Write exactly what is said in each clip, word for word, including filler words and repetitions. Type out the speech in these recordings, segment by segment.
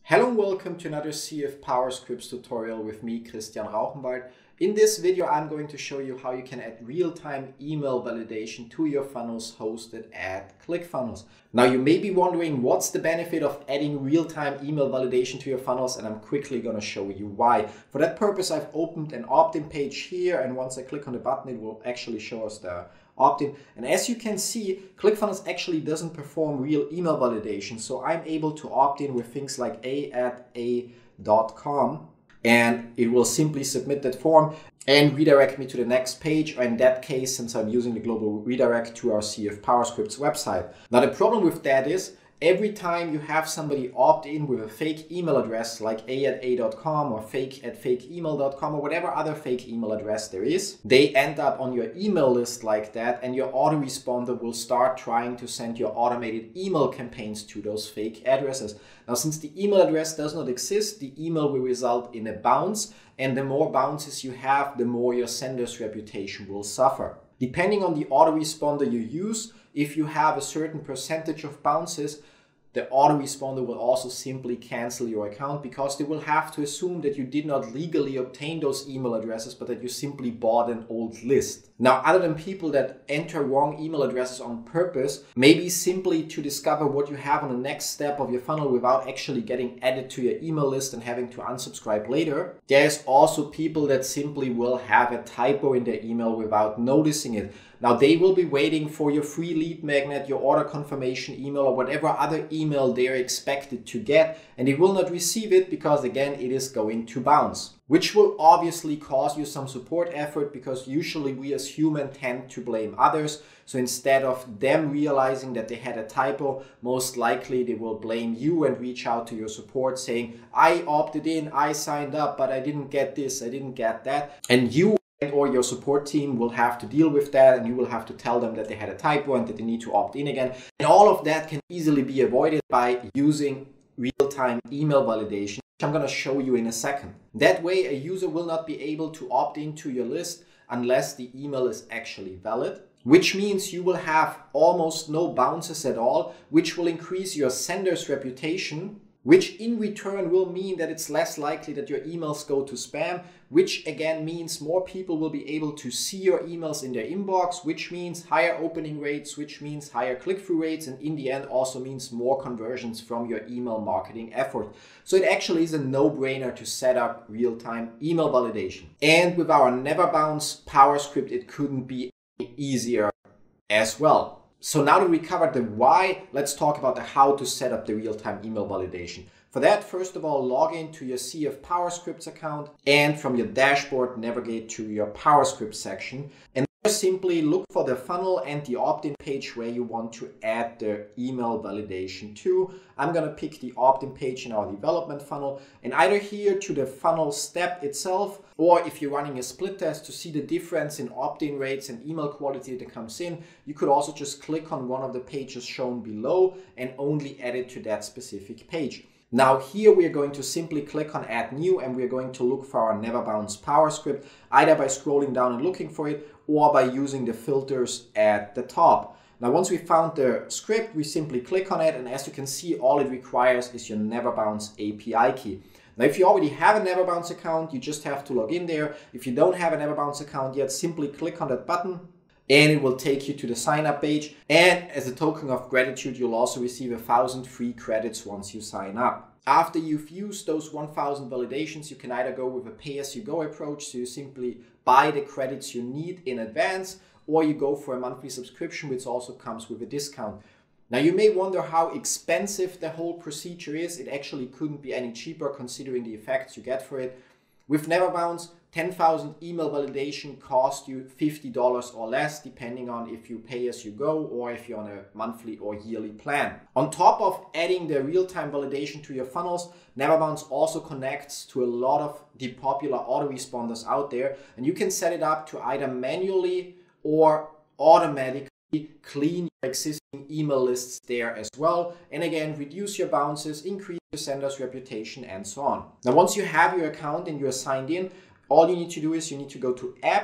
Hello and welcome to another C F PowerScripts tutorial with me, Christian Rauchenwald. In this video, I'm going to show you how you can add real-time email validation to your funnels hosted at ClickFunnels. Now, you may be wondering what's the benefit of adding real-time email validation to your funnels, and I'm quickly going to show you why. For that purpose, I've opened an opt-in page here, and once I click on the button, it will actually show us the opt-in. And as you can see, ClickFunnels actually doesn't perform real email validation. So I'm able to opt in with things like a at a dot com, and it will simply submit that form and redirect me to the next page, or in that case, since I'm using the global redirect, to our C F PowerScripts website. Now, the problem with that is every time you have somebody opt in with a fake email address like a at a dot com or fake at fake email dot com or whatever other fake email address there is, they end up on your email list like that, and your autoresponder will start trying to send your automated email campaigns to those fake addresses. Now, since the email address does not exist, the email will result in a bounce, and the more bounces you have, the more your sender's reputation will suffer. Depending on the autoresponder you use, if you have a certain percentage of bounces, the autoresponder will also simply cancel your account, because they will have to assume that you did not legally obtain those email addresses, but that you simply bought an old list. Now, other than people that enter wrong email addresses on purpose, maybe simply to discover what you have on the next step of your funnel without actually getting added to your email list and having to unsubscribe later, there's also people that simply will have a typo in their email without noticing it. Now, they will be waiting for your free lead magnet, your order confirmation email, or whatever other email they're expected to get, and they will not receive it because, again, it is going to bounce, which will obviously cause you some support effort, because usually we as humans tend to blame others. So instead of them realizing that they had a typo, most likely they will blame you and reach out to your support saying, I opted in, I signed up, but I didn't get this, I didn't get that. And you or your support team will have to deal with that, and you will have to tell them that they had a typo and that they need to opt in again. And all of that can easily be avoided by using real-time email validation, which I'm going to show you in a second. That way, a user will not be able to opt into your list unless the email is actually valid, which means you will have almost no bounces at all, which will increase your sender's reputation, which in return will mean that it's less likely that your emails go to spam, which again means more people will be able to see your emails in their inbox, which means higher opening rates, which means higher click-through rates, and in the end also means more conversions from your email marketing effort. So it actually is a no-brainer to set up real-time email validation. And with our Never Bounce PowerScript, it couldn't be easier as well. So now that we covered the why, let's talk about the how to set up the real-time email validation. For that, first of all, log into your C F PowerScripts account, and from your dashboard, navigate to your PowerScript section. And simply look for the funnel and the opt-in page where you want to add the email validation to. I'm going to pick the opt-in page in our development funnel, and either here to the funnel step itself, or if you're running a split test to see the difference in opt-in rates and email quality that comes in, you could also just click on one of the pages shown below and only add it to that specific page. Now here we are going to simply click on add new, and we're going to look for our Never Bounce PowerScript, either by scrolling down and looking for it, or by using the filters at the top. Now, once we found the script, we simply click on it, and as you can see, all it requires is your Never Bounce A P I key. Now, if you already have a Never Bounce account, you just have to log in there. If you don't have a Never Bounce account yet, simply click on that button, and it will take you to the sign up page. And as a token of gratitude, you'll also receive a thousand free credits once you sign up. After you've used those one thousand validations, you can either go with a pay-as-you-go approach, so you simply buy the credits you need in advance, or you go for a monthly subscription, which also comes with a discount. Now, you may wonder how expensive the whole procedure is. It actually couldn't be any cheaper considering the effects you get for it. With Never Bounce, ten thousand email validation costs you fifty dollars or less, depending on if you pay as you go or if you're on a monthly or yearly plan. On top of adding the real-time validation to your funnels, Never Bounce also connects to a lot of the popular autoresponders out there, and you can set it up to either manually or automatically clean your existing email lists there as well, and again reduce your bounces, increase your sender's reputation, and so on. Now, once you have your account and you're signed in, all you need to do is you need to go to apps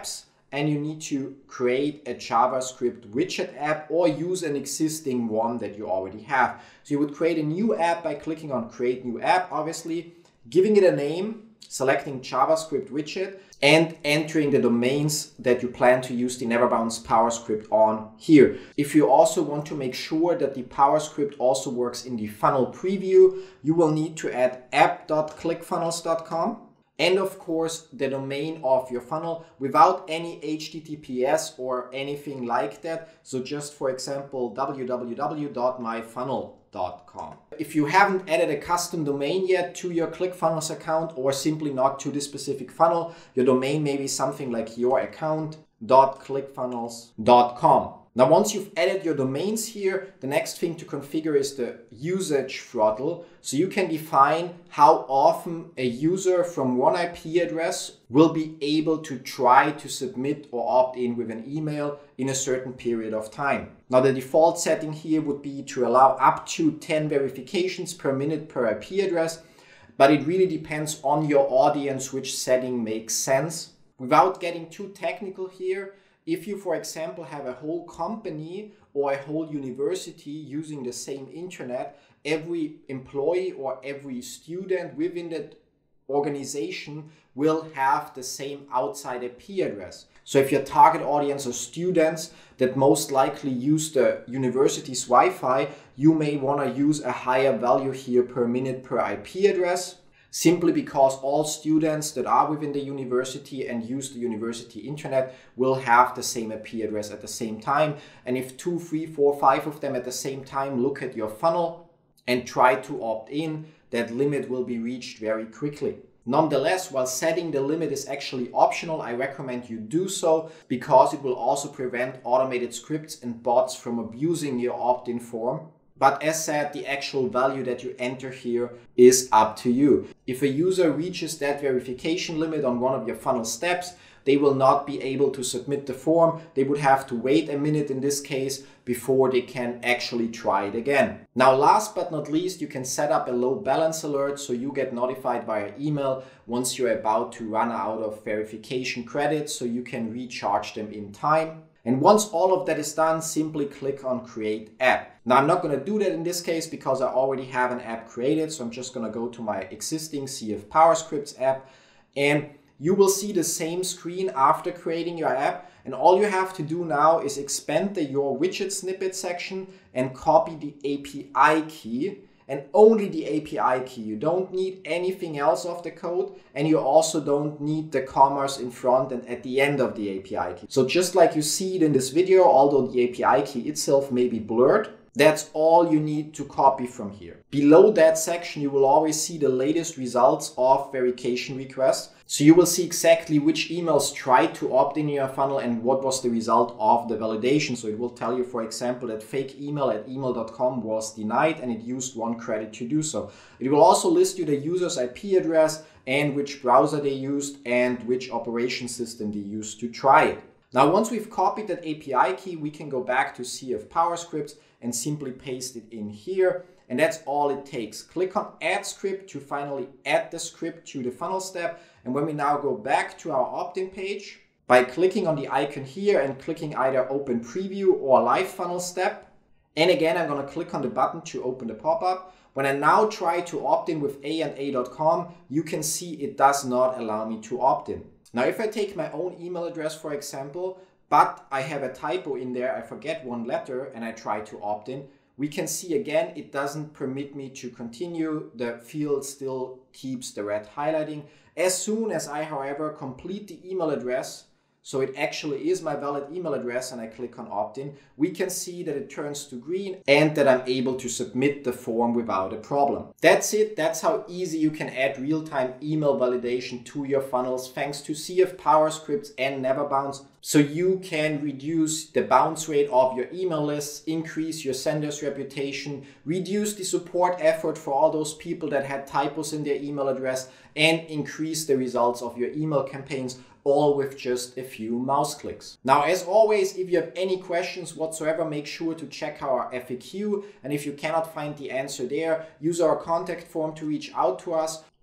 and you need to create a JavaScript widget app or use an existing one that you already have. So you would create a new app by clicking on Create New App, obviously, giving it a name, selecting JavaScript widget, and entering the domains that you plan to use the Never Bounce PowerScript on here. If you also want to make sure that the PowerScript also works in the funnel preview, you will need to add app dot click funnels dot com. And of course, the domain of your funnel without any H T T P S or anything like that. So just for example, w w w dot my funnel dot com. If you haven't added a custom domain yet to your ClickFunnels account, or simply not to this specific funnel, your domain may be something like your account dot click funnels dot com. Now, once you've added your domains here, the next thing to configure is the usage throttle. So you can define how often a user from one I P address will be able to try to submit or opt in with an email in a certain period of time. Now, the default setting here would be to allow up to ten verifications per minute per I P address, but it really depends on your audience which setting makes sense. Without getting too technical here, if you, for example, have a whole company or a whole university using the same internet, every employee or every student within that organization will have the same outside I P address. So if your target audience are students that most likely use the university's Wi-Fi, you may want to use a higher value here per minute per I P address, simply because all students that are within the university and use the university internet will have the same I P address at the same time. And if two, three, four, five of them at the same time look at your funnel and try to opt in, that limit will be reached very quickly. Nonetheless, while setting the limit is actually optional, I recommend you do so because it will also prevent automated scripts and bots from abusing your opt-in form. But as said, the actual value that you enter here is up to you. If a user reaches that verification limit on one of your funnel steps, they will not be able to submit the form. They would have to wait a minute in this case before they can actually try it again. Now, last but not least, you can set up a low balance alert so you get notified via email once you're about to run out of verification credits so you can recharge them in time. And once all of that is done, simply click on Create App. Now, I'm not going to do that in this case because I already have an app created. So I'm just going to go to my existing C F PowerScripts app, and you will see the same screen after creating your app. And all you have to do now is expand the Your Widget Snippet section and copy the A P I key, and only the A P I key. You don't need anything else of the code, and you also don't need the commas in front and at the end of the A P I key. So just like you see it in this video, although the A P I key itself may be blurred, that's all you need to copy from here. Below that section, you will always see the latest results of verification requests. So you will see exactly which emails tried to opt in your funnel and what was the result of the validation. So it will tell you, for example, that fake email at email dot com was denied and it used one credit to do so. It will also list you the user's I P address and which browser they used and which operation system they used to try it. Now, once we've copied that A P I key, we can go back to C F PowerScripts and simply paste it in here. And that's all it takes. Click on Add Script to finally add the script to the funnel step. And when we now go back to our opt-in page, by clicking on the icon here and clicking either Open Preview or Live Funnel Step, and again, I'm going to click on the button to open the pop-up. When I now try to opt in with A and A dot com, you can see it does not allow me to opt in. Now, if I take my own email address, for example, but I have a typo in there, I forget one letter, and I try to opt in, we can see again, it doesn't permit me to continue. The field still keeps the red highlighting. As soon as I, however, complete the email address, so it actually is my valid email address, and I click on opt-in, we can see that it turns to green and that I'm able to submit the form without a problem. That's it. That's how easy you can add real-time email validation to your funnels thanks to C F PowerScripts and Never Bounce. So you can reduce the bounce rate of your email lists, increase your sender's reputation, reduce the support effort for all those people that had typos in their email address, and increase the results of your email campaigns, all with just a few mouse clicks. Now, as always, if you have any questions whatsoever, make sure to check our F A Q. And if you cannot find the answer there, use our contact form to reach out to us.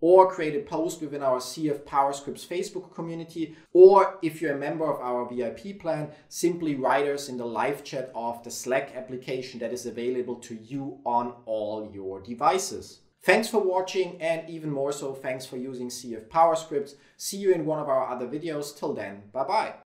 or create a post within our C F PowerScripts Facebook community, or if you're a member of our V I P plan, simply write us in the live chat of the Slack application that is available to you on all your devices. Thanks for watching, and even more so, thanks for using C F PowerScripts. See you in one of our other videos. Till then, bye bye.